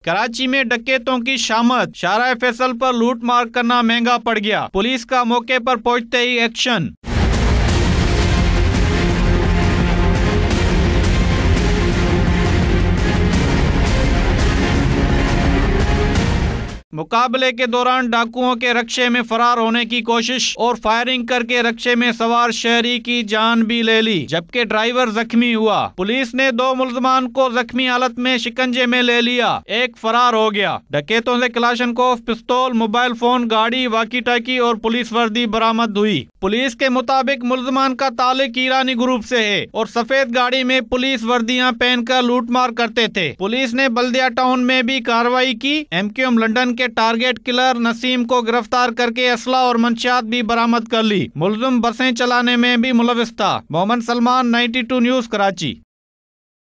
कराची में डकैतों की शामत, शाहरा-ए-फैसल पर लूट मार करना महंगा पड़ गया। पुलिस का मौके पर पहुंचते ही एक्शन। मुकाबले के दौरान डाकुओं के रक्शे में फरार होने की कोशिश और फायरिंग करके रक्शे में सवार शहरी की जान भी ले ली, जबकि ड्राइवर जख्मी हुआ। पुलिस ने 2 मुल्जमान को जख्मी हालत में शिकंजे में ले लिया, एक फरार हो गया। डकैतों से कलाशेनकोव, पिस्तौल, मोबाइल फोन, गाड़ी, वाकी टाकी और पुलिस वर्दी बरामद हुई। पुलिस के मुताबिक मुल्जमान का ताल्लुक ईरानी ग्रुप से है और सफेद गाड़ी में पुलिस वर्दियां पहनकर लूटमार करते थे। पुलिस ने बल्दिया टाउन में भी कार्रवाई की। MQM लंदन के टारगेट किलर नसीम को गिरफ्तार करके असला और मंशियात भी बरामद कर ली। मुल्जिम बसें चलाने में भी मुलविस था। मोहम्मद सलमान, 92 न्यूज़, कराची।